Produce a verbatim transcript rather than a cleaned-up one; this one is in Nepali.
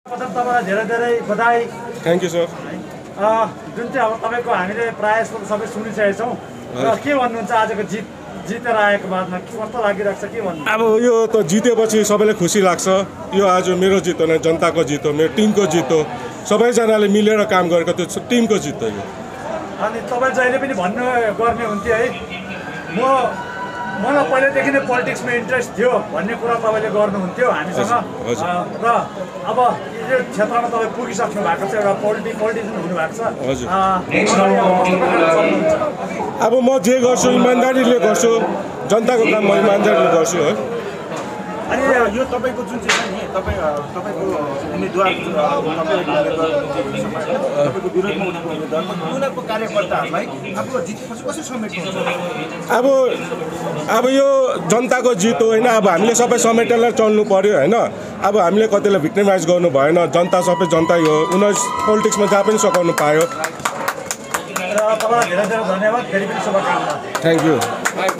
तपाईलाई धेरै धेरै बधाई। Thank you sir. जुन चाहिँ अब तपाईँको हामीले प्रायः जस्तो सबै सुनिसकेका छौँ र के भन्नुहुन्छ आजको जित जितेर आएको बादमा के कस्तो लागिरहेको छ के भन्नु? अब यो त जितेपछि सबैलाई खुसी लाग्छ। यो आज मेरो जित हो, जनताको जित हो, मेरो टिमको जित हो, सबैजनाले मिलेर काम गरेको त्यो टिमको जित हो यो। अनि तपाईँ जहिले पनि भन्नु गर्ने हुन्थ्यो है, म मलाई पहिल्यैदेखि नै पोलिटिक्समा इन्ट्रेस्ट थियो भन्ने कुरा तपाईँले गर्नुहुन्थ्यो हामीसँग। र अब यो क्षेत्रमा तपाईँ पुगिसक्नु भएको छ, एउटा पोलिटि पोलिटिसियन हुनुभएको छ। अब म जे गर्छु इमान्दारीले गर्छु, जनताको काम म इमान्दारीले गर्छु है। अनि यो तपाईँको जुन चाहिँ नि तपाईँ तपाईँको उम्मेदवार तपाईँको विरोधमा उनीहरूको उम्मेदवार उनीहरूको कार्यकर्ताहरूलाई अब जितेपछि कसरी समेट्नुहुन्छ? अब अब यो जनताको जित हो होइन। अब हामीले सबै समेटेर चल्नु पर्यो होइन। अब हामीले कतिलाई भिक्टिमाइज गर्नु भएन। जनता सबै जनता हो, उनीहरू पोलिटिक्समा जहाँ पनि सघाउनु पायो। र तपाईँलाई धेरै धेरै धन्यवाद, फेरि पनि शुभकामना। Thank you.